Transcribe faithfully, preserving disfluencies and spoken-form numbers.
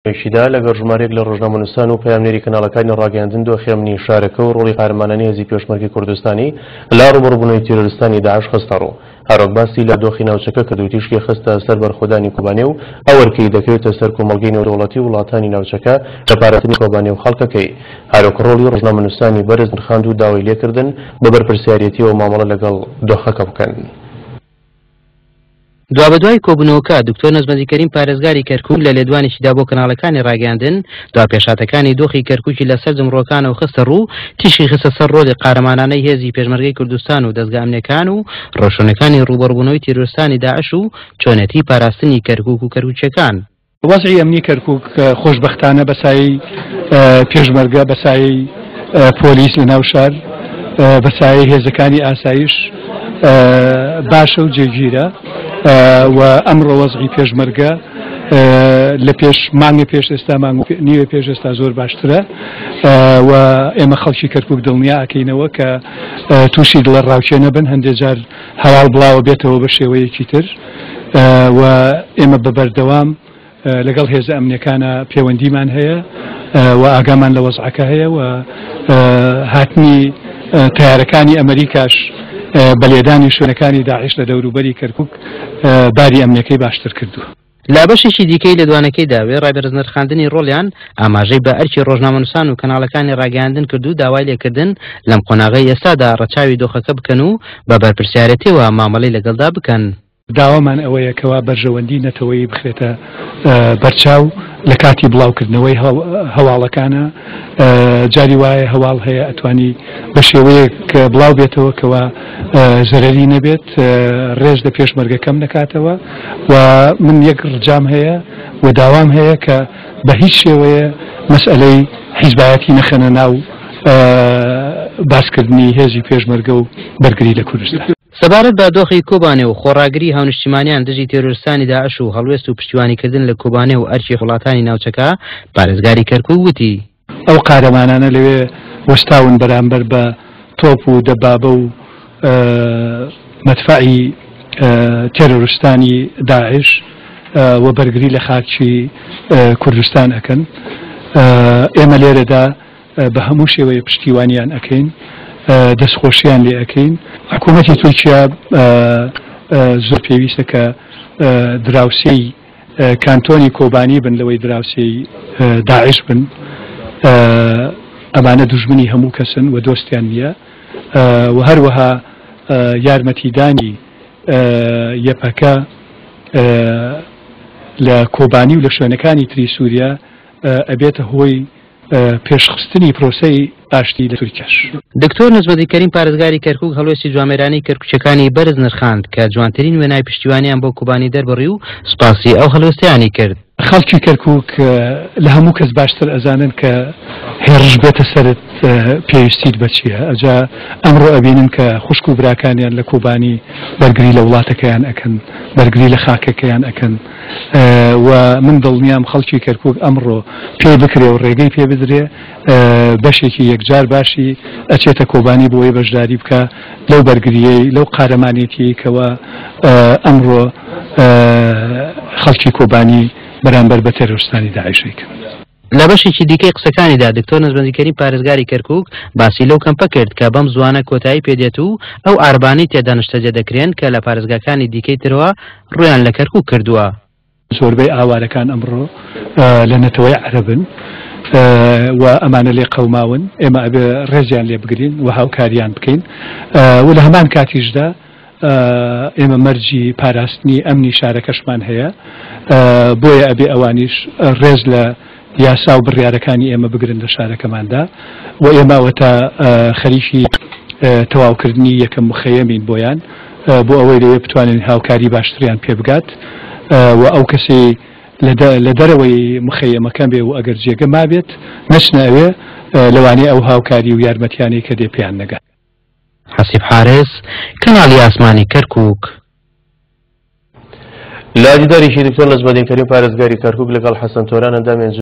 شیدا لەگەڵ ژمارەیەک لە ڕۆژنامە نووسان و پەیامنێری کەناڵەکانی ڕاگەیاندن دۆخێمنی شارەکە و ڕۆڵی قارەمانانی هێزی پێشمەرگی کوردستانی لە ڕوبەڕبوونەوەی تیرۆریستانی داعش خستە ڕوو. هەروەک باسی لە دۆخی ناوچەکە کە دووتیشکی خستە سەر بەرخۆدانی کوبانێ و ئەوەرکەی دەکەوێتە سەر کۆمەڵگەی نێودەوڵەتی وڵاتانی ناوچەکە لە پارێزانی کۆبانێ و خەڵکەکەی. هەروەک ڕۆڵی ڕۆژنامە نووسانی بەرز نرخاند و داوای لێکردن بە بەرپرسیارەتیەوە مامەڵە لەگەڵ دۆخەکە بکەن. دوابەدوای کۆبوونەوەکە دکتۆر نەزمەندیکەریم پارێزگاری کەرکووک لە لێدوانیشیدا بۆ کەناڵەکانی ڕاگەیاندن دوا پێشاتەکانی دۆخی کەرکووکی لەسەر جمڕۆکانەوە خستە ڕوو تیشی خستە سەر ڕۆڵی قارەمانانەی هێزی پێشمەرگەی کوردستان و دەستگا ئەمنیەکان و ڕۆشنەکانی ڕوبەڕبوونەوەی تیرۆریستانی داعش و چۆنەتی پاراستنی کەرکووک و کەرکووچیەکان. وەزعی ئەمنی کەرکووک خۆشبەختانە بەسایی پێشمەرگە بەسایی پۆلیس لە ناو شار بەسایی هێزەکانی ئاسایش باشە و جێگیرە و ئەمڕۆ وەزعی پێشمەرگە لە پێش مانگە پێش ئێستا مانگ نیوە پێش ئێستا زۆر باشترە و ئێمە خەڵکی کەرکووک دڵنیا ئەکەینەوە کە تووشی دڵە ڕاوچێ نەبن هەندێک جار هەواڵ بڵاوە بێتەوە بە شێوەیەکی تر و ئێمە بەبەردەوام لەگەڵ هێزە ئەمنیەکانە پەیوەندیمان هەیە و ئاگامان لە وەزعەکە هەیە و هاتنی تەیارەکانی ئەمریکاش بەلێدانی شوێنەکانی داعش لە دەوروبەری کەرکووک باری ئەمنیەکەی باشتر کردووە. لا بەشێکی دیکەی لە دوانەکەی داوێ ڕایبەرز نرخاندنی ڕۆڵیان ئاماژەی بە ئەرکی ڕۆژنامە نووسان و کەناڵەکانی ڕاگەیاندن کردو داوای لێکردن لەم قۆناغەی ئێستادا ڕەچاوی دۆخەکە بکەن و بە بەرپرسیارەتیەوە مامەڵەی لەگەڵدا بکەن. داوامان ئەوەیە کەوا بەرژەوەندی نەتەوەی بخرێتە بەرچاو لە کاتی بڵاوکردنەوەی هەواڵەکانە جاری وایە هەواڵ هەیە ئەتوانی بە شێوەیەک بڵاو بێتەوە کەوا زەرەری نەبێت ڕێز لە پێشمەرگەکەم نەکاتەوە و من یەک ڕجام هەیە و داوام هەیە کە بە هیچ شێوەیە مەسئلەی حیزبایەتی نەخەنە ناو باسکردنی هێزی پێشمەرگە و بەرگری لە کوردستان. سەبارەت بە دۆخی کۆبانێ و خۆڕاگری هاونیشتیمانیان دژی تێرۆریستانی داعش و هەڵوێست و پشتیوانیکردن لە کۆبانێ و ئەرکی وڵاتانی ناوچەکە پارێزگاری کەرکووک وتی ئەو قارەمانانە لەوێ وەستاون بەرامبەر بە تۆپ و دەبابە و مەدفعی تێرۆریستانی داعش و بەرگری لە خاکی کوردستان ئەکەن. ئێمە لێرەدا بە هەموو شێوەیە پشتیوانیان ئەەکەین دەستخۆشیان لێ ئەەکەین. حکوومەتی تورکیا زۆر پێویستە کە دراوسێی کانتۆنی کۆبانی بن لەوەی دراوسێی داعش بن. ئەمانە دوژمنی هەموو کەسن و دۆستیان نییە و هەروەها یارمەتیدانی یەپەکە لە کۆبانی و لە شوێنەکانی تری سووریا ئەبێتە هۆی پێشخستنی پرۆسەی ئاشتی لە تورکیاش. دکتۆر نەزمەندیکەریم پارێزگاری کەرکووک هەڵوێستی جوامێرانی کەرکووچەکانی بەرز نرخاند کە جوانترین وێنای پشتیوانیان بۆ کوبانی دەربڕی و سوپاسی ئەو هەڵوێستیانی کرد. خەڵکی کەرکووک لە هەموو کەس باشتر ئەزانن کە هێرش بێتە سەرت پێویستیت بە چییە. ئەجا ئەمڕۆ ئەبینن کە خوشک و براکانیان لە کۆبانی بەرگری لە وڵاتەکەیان ئەکەن بەرگری لە خاکەکەیان ئەکەن و من دڵنیام خەڵکی کەرکووک ئەمڕۆ پێ بکرێ و ڕێگەی پێ بدرێ بەشێکی یەکجار باشی ئەچێتە کۆبانی بۆی بەشداری بکە لەو بەرگریەی لەو قارەمانێتی کەوە ئەمڕۆ خەڵکی کۆبانی بەرامبەر بە تێرۆریستانی داعشێکن. لە بەشێکی دیکەی قسەکانیدا دکتۆر نەزمەندیکەریم پارێزگاری کەرکووک باسی لەو کەمپە کرد کە بەم زوانە کۆتایی پێدێت و ئەو ئاربانەی تێدا نیشتەجێ دەکرێن کە لە پارێزگاکانی دیکەی ترەوە ڕویان لە کەرکووک کردووە. زۆربەی ئاوارەکان ئەمڕۆ لە نەتەوەی عەرەبن و ئەمانە لێ قەوماون ئێمە ئەبێ ڕێزیان لێ بگرین و هاوکاریان بکەین و لە هەمان کاتیشدا ئێمە مەرجی پاراستنی ئەمنی شارەکەشمان هەیە بۆیە ئەبێ ئەوانیش ڕێز لە یاسا و بڕیارەکانی ئێمە بگرن لە شارەکەماندا و ئێماوەتە خەریکی تەواوکردنی یەکەم مخەیەمین بۆیان بۆ ئەوەی لەوێ بتوانین هاوکاری باشتریان پێ بگات و ئەو کەسێ لە دەرەوەی مخەیەمەکەم بێ و ئەگەر جێگە مابێت نەچنە ئەوێ لەوانەیە ئەو هاوکاری و یارمەتیانی کە دێ پێیان نەگات. حەسیب حارس کەناڵی ئاسمانی کەرکووک. لا دیداریشی دکتۆر نەزمەندیکەریم پارێزگاری کەرکووک لەگەڵ حەسەن تۆران ئەندامیان